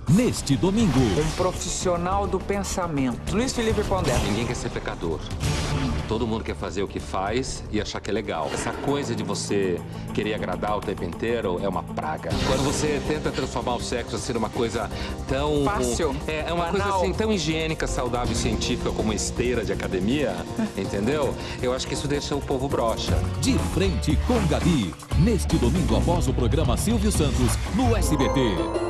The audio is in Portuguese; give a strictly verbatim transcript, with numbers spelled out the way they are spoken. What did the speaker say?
neste domingo. Um profissional do pensamento. Luiz Felipe Pondé. Ninguém quer ser pecador. Todo mundo quer fazer o que faz e achar que é legal. Essa coisa de você querer agradar o tempo inteiro é uma praga. Quando você tenta transformar o sexo assim numa coisa tão... Fácil. É, é uma banal. coisa assim tão higiênica, saudável e científica como uma esteira de academia, entendeu? Eu acho que isso deixa o povo broxa. De Frente com Gabi, neste domingo após o programa Silvio Santos, no S B T.